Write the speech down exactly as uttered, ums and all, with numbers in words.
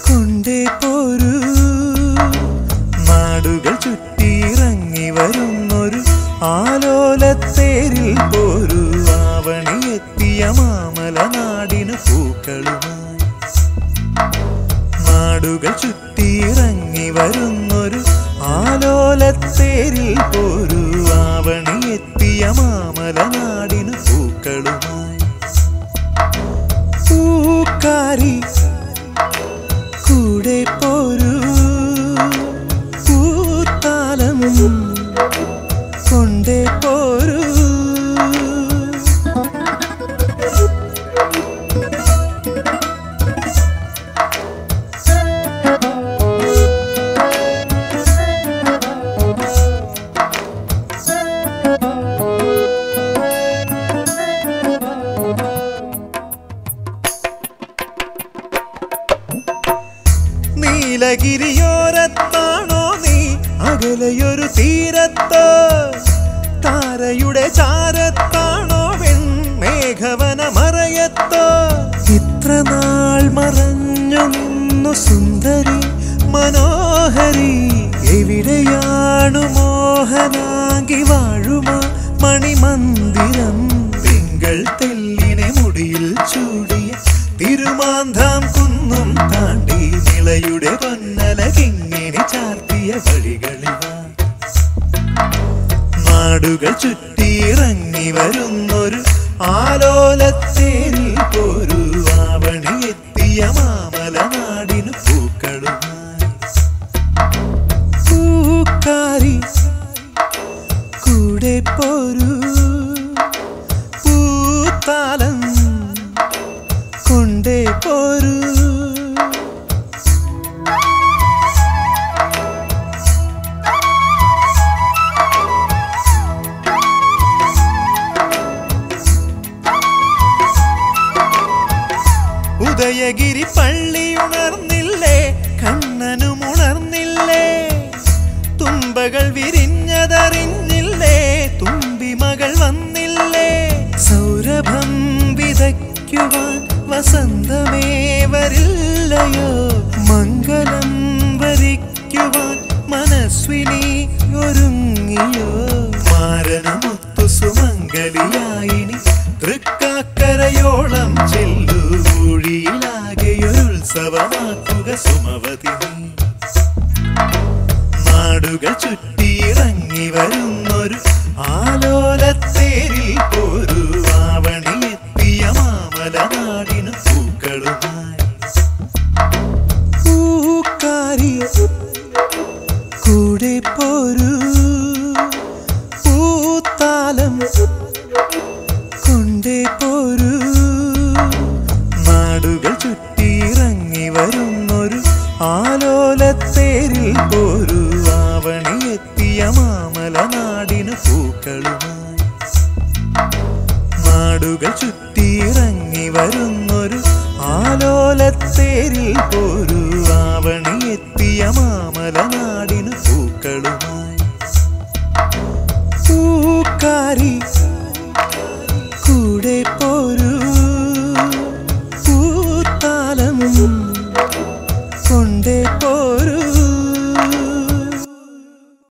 കൊണ്ടേ പോരൂ നാടുകൾ ചുറ്റിയിറങ്ങി വരുന്നൊരു ആലോലത്തേരിൽ പോരൂ ആവണിയെത്തിയ മാമല നാടിനു പൂക്കളുമായി നാടുകൾ ചുറ്റിയിറങ്ങി വരുന്നൊരു ആലോലത്തേരിൽ പോരൂ ആവണിയെത്തിയ മാമല നാടിനു പൂക്കളുമായി പൂക്കാരി കൂടെ പോരൂ പൂത്താലം കൊണ്ടേ പോരൂ നീലഗിരിയോരത്താണോ നീ അകലെയൊരു തീരത്തോ താരയുടെ ചാരത്താണോ വെൺമേഘവന മറയത്തോ ഇത്ര നാൾ മറഞ്ഞു നിന്നു സുന്ദരി മനോഹരി എവിടെയാണു മോഹനാങ്കി വാഴുമാ മണിമന്ദിരം തിങ്കൾ തെല്ലിനെ മുടിയിൽ ചൂടിയ തിരുമാന്താം കുന്നും താണ്ടി നിളയുടെ പൊന്നലകിങ്ങിനി ചാർത്തിയ വഴികളിൽ നാടുകൾ ചുറ്റിയിറങ്ങി വരുന്നൊരു ആലോലത്തേരിൽ പോരൂ ആവണിയെത്തിയ മാമല നാടിനു പൂക്കളുമായി പൂക്കാരി കൂടെ പോരൂ പൂത്താലം കൊണ്ടേ പോരൂ ഉദയഗിരി പള്ളി ഉണർന്നില്ലേ കണ്ണനും ഉണർന്നില്ലേ തുമ്പകൾ വിരിഞ്ഞതറിഞ്ഞില്ലേ തുമ്പിമകൾ വന്നില്ലേ സൗരഭം വിതയ്ക്കുവാൻ വസന്തമേ വരില്ലയോ മംഗളം വരിക്കുവാൻ മനസ്വിനി ഒരുങ്ങിയോ മാരനമുത്തു സുമംഗലിയായിനി തൃക്കാക്കരയോളം ചെല്ലു ൂഴിയിലാകെയൊരുത്സവമാക്കുക സുമവതി നാടുകൾ ചുറ്റിയിറങ്ങി വരുന്നൊരു ആലോലത്തേരിൽ പോരൂ ആവണിയെത്തിയ മാമല നാടിനു പൂക്കളുമായി പൂക്കാരി കൂടെ പോരൂ പൂത്താലം കൊണ്ടേ പോരൂ നാടുകൾ ചുറ്റിയിറങ്ങി വരുന്നൊരു ആലോലത്തേരിൽ പോരൂ ആവണിയെത്തിയ മാമല നാടിനു പൂക്കളുമായി നാടുകൾ ചുറ്റിയിറങ്ങി വരുന്നൊരു ആലോലത്തേരിൽ പോരൂ